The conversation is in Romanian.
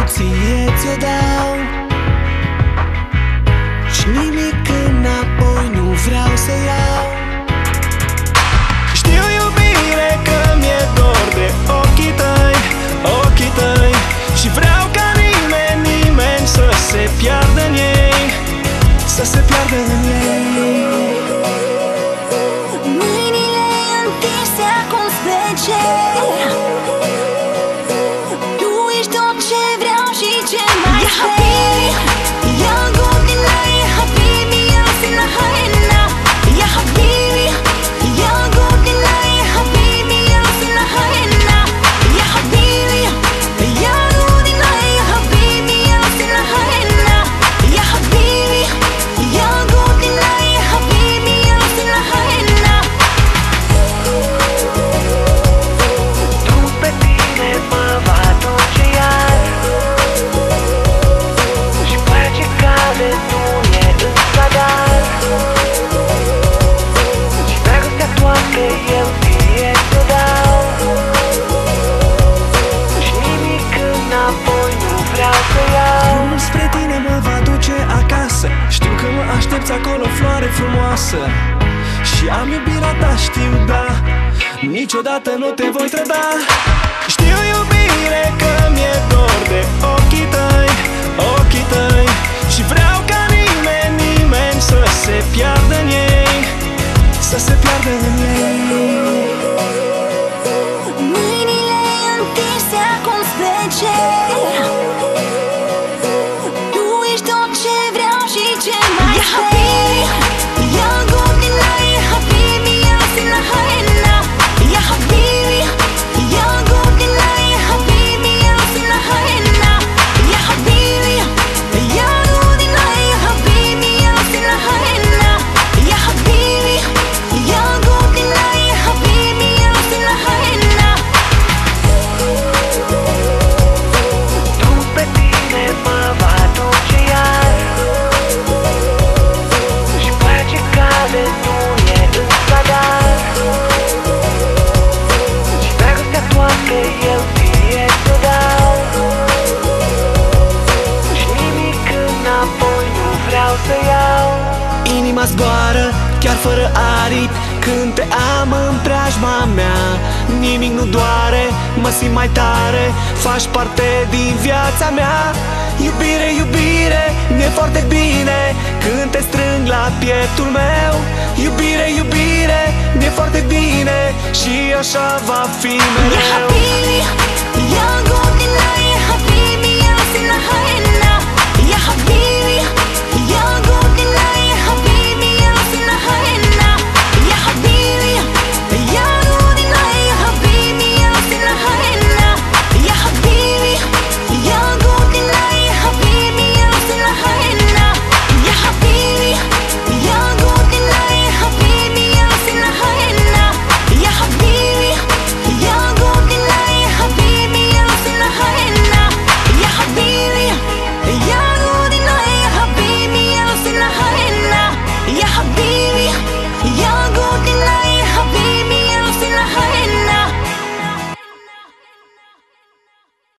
ție ți-o dau și nimic înapoi nu vreau să iau. Știu, iubire, că mi-e dor de ochii tăi, ochii tăi, și vreau ca nimeni să se piardă în ei, să se piardă în ei. Mâinile întinse acum spre cer, tu ești tot ce vreau și ce mai sper. Ya Godina, ya Habibi, ya Sinahayna, ya Habibi, ya Godina, ya Habibi, ya Sinahayna, ya Habibi, ya Godina, ya Habibi, ya Sinahayna, ya Habibi, ya Godina, ya Habibi, ya Sinahayna. Tu pe tine mă va duce iar, și place cale nu e în zadar, și dragostea toată eu ție ți-o dau, și nimic înapoi nu vreau să iau. Drumul spre tine mă va duce acasă, știu că mă aștepți acolo, floare frumoasă, și am iubirea ta, știu, da, niciodată nu te voi trăda. Știu, iubire, că mi-e dor de ochii tăi, ochii tăi, și vreau ca nimeni să se piardă în ei, să se piardă în ei. Mâinile întinse acum spre cer, tu ești tot ce vreau și ce mai sper. Ya Godina, ya Habibi, ya Sinahayna, ya Habibi, ya Godina, ya Habibi, ya Sinahayna, ya Habibi, ya Godina, ya Habibi, ya Sinahayna, ya Habibi, ya Godina, ya Habibi, ya Sinahayna. Tu pe tine mă va duce iar, și place cale nu e în zadar, și dragostea toată eu ție ți-o dau, și nimic înapoi nu vreau să iau. Inima zboară chiar fără aripi când te am în preajma mea. Nimic nu doare, mă simt mai tare, faci parte din viața mea. Iubire, iubire, mi-e foarte bine când te strâng la pieptul meu. Iubire, iubire, mi-e foarte bine și așa va fi mereu.